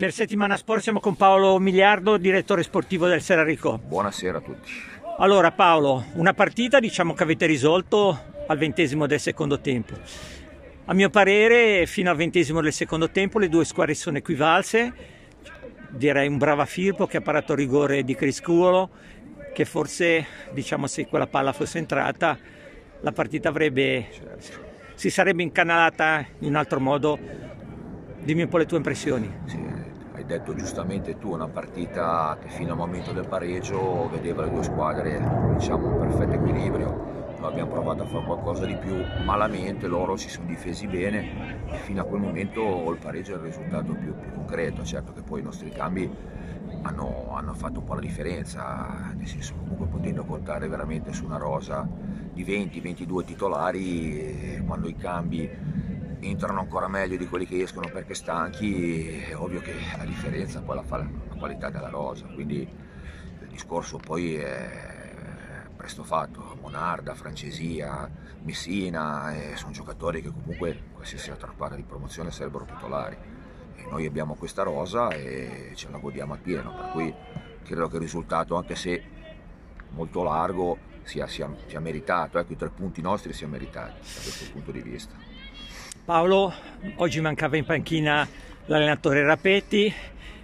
Per Settimana Sport siamo con Paolo Miliardo, direttore sportivo del Serrarico. Buonasera a tutti. Allora Paolo, una partita diciamo che avete risolto al 20° del secondo tempo. A mio parere fino al 20° del secondo tempo le due squadre sono equivalse, direi un bravo Firpo che ha parato il rigore di Criscuolo, che forse diciamo se quella palla fosse entrata la partita si sarebbe incanalata in un altro modo. Dimmi un po' le tue impressioni. Sì, hai detto giustamente tu, una partita che fino al momento del pareggio vedeva le due squadre diciamo un perfetto equilibrio. Noi abbiamo provato a fare qualcosa di più malamente, loro si sono difesi bene e fino a quel momento il pareggio è il risultato più concreto. Certo che poi i nostri cambi hanno fatto un po' la differenza, nel senso comunque potendo contare veramente su una rosa di 20-22 titolari, quando i cambi entrano ancora meglio di quelli che escono perché stanchi, è ovvio che la differenza poi la fa la qualità della rosa, quindi il discorso poi è presto fatto. Monarda, Francesia, Messina, sono giocatori che comunque qualsiasi altra squadra di promozione sarebbero titolari e noi abbiamo questa rosa e ce la godiamo appieno, per cui credo che il risultato, anche se molto largo, sia meritato, ecco, i 3 punti nostri siano meritati da questo punto di vista. Paolo, oggi mancava in panchina l'allenatore Rapetti,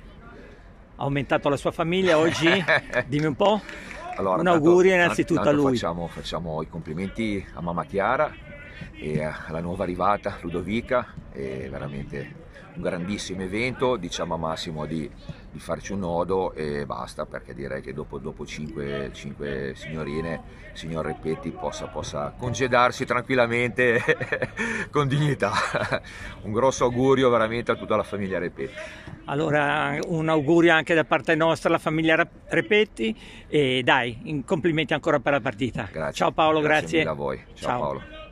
ha aumentato la sua famiglia oggi, dimmi un po'. Allora, un augurio innanzitutto a lui. Facciamo i complimenti a mamma Chiara e alla nuova arrivata Ludovica, è veramente un grandissimo evento, diciamo a Massimo di farci un nodo e basta, perché direi che dopo 5 signorine il signor Repetti possa congedarsi tranquillamente con dignità. Un grosso augurio veramente a tutta la famiglia Repetti. Allora un augurio anche da parte nostra alla famiglia Repetti e dai, complimenti ancora per la partita. Grazie. Ciao Paolo, grazie. Mille a voi. Ciao. Paolo.